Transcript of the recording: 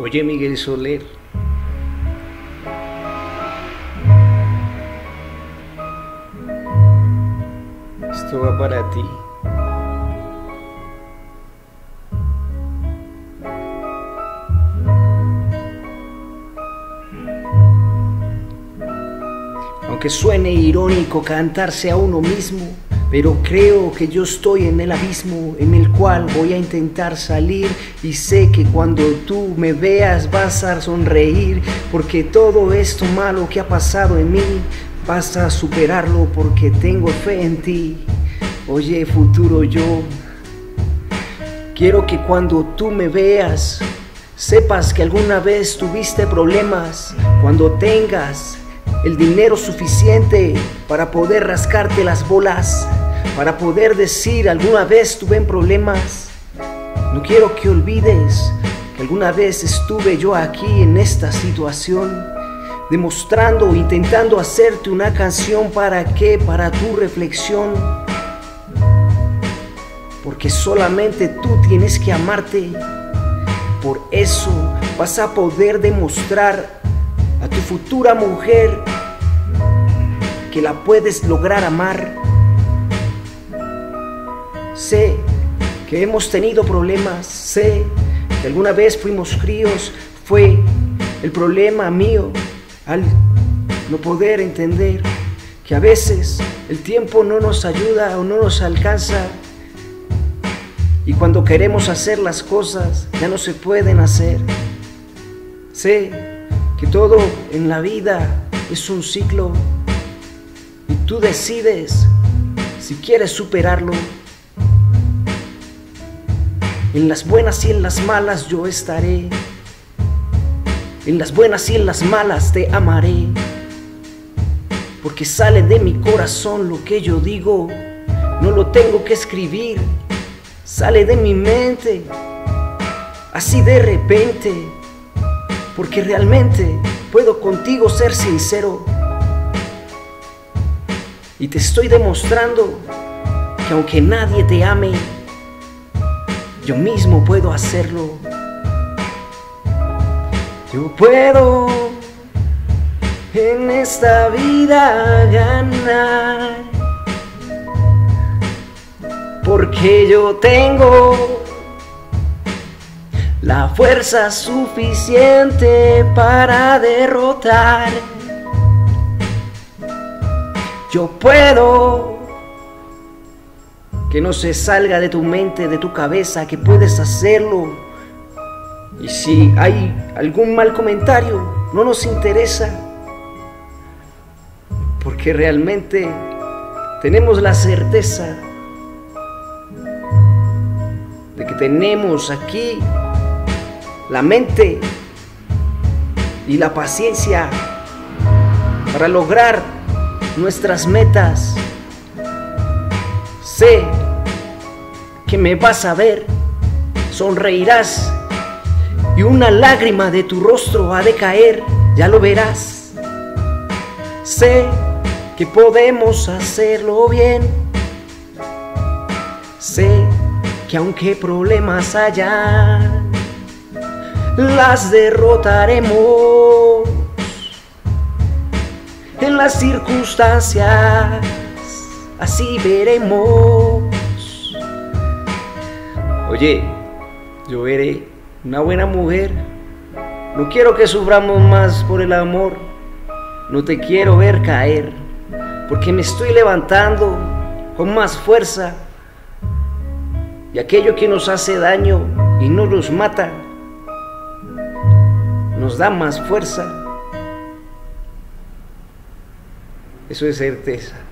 Oye, Miguel Soler, esto va para ti. Aunque suene irónico cantarse a uno mismo, pero creo que yo estoy en el abismo en el cual voy a intentar salir, y sé que cuando tú me veas vas a sonreír, porque todo esto malo que ha pasado en mí vas a superarlo porque tengo fe en ti. Oye, futuro yo, quiero que cuando tú me veas sepas que alguna vez tuviste problemas. Cuando tengas el dinero suficiente para poder rascarte las bolas, para poder decir alguna vez tuve problemas, no quiero que olvides que alguna vez estuve yo aquí en esta situación, demostrando, intentando hacerte una canción. ¿Para qué? Para tu reflexión, porque solamente tú tienes que amarte. Por eso vas a poder demostrar a tu futura mujer que la puedes lograr amar. Sé que hemos tenido problemas, sé que alguna vez fuimos críos, fue el problema mío al no poder entender que a veces el tiempo no nos ayuda o no nos alcanza, y cuando queremos hacer las cosas ya no se pueden hacer. Sé que todo en la vida es un ciclo y tú decides si quieres superarlo. En las buenas y en las malas yo estaré, en las buenas y en las malas te amaré, porque sale de mi corazón lo que yo digo, no lo tengo que escribir, sale de mi mente, así de repente, porque realmente puedo contigo ser sincero, y te estoy demostrando que aunque nadie te ame, yo mismo puedo hacerlo. Yo puedo en esta vida ganar, porque yo tengo la fuerza suficiente para derrotar. Yo puedo, que no se salga de tu mente, de tu cabeza, que puedes hacerlo. Y si hay algún mal comentario, no nos interesa, porque realmente tenemos la certeza de que tenemos aquí la mente y la paciencia para lograr nuestras metas. Sé que me vas a ver, sonreirás y una lágrima de tu rostro ha de caer, ya lo verás. Sé que podemos hacerlo bien, sé que aunque problemas haya, las derrotaremos en las circunstancias, así veremos. Oye, yo veré una buena mujer, no quiero que suframos más por el amor, no te quiero ver caer, porque me estoy levantando con más fuerza, y aquello que nos hace daño y no nos mata, nos da más fuerza. Eso es certeza.